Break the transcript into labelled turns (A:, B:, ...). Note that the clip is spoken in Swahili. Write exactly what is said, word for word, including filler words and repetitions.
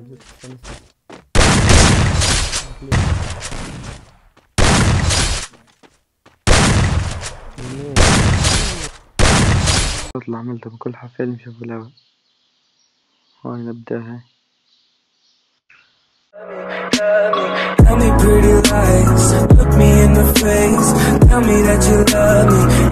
A: اللي عملته بكل حفل نشوف الأول. هاي نبدأها.
B: Tell me pretty lies, look me in the face. Tell me that you love me,